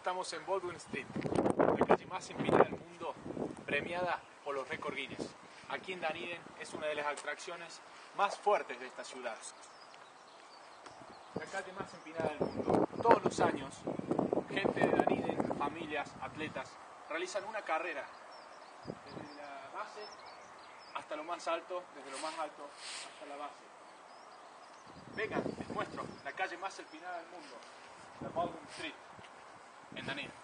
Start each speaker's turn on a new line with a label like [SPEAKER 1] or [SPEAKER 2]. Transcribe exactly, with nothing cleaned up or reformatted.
[SPEAKER 1] estamos en Baldwin Street, la calle más empinada del mundo, premiada por los récord Guinness. Aquí en Dunedin es una de las atracciones más fuertes de esta ciudad. La calle más empinada del mundo. Todos los años, gente de Dunedin, familias, atletas, realizan una carrera desde la base hasta lo más alto, desde lo más alto hasta la base. Vengan, les muestro la calle más empinada del mundo, la Baldwin Street, en Dunedin.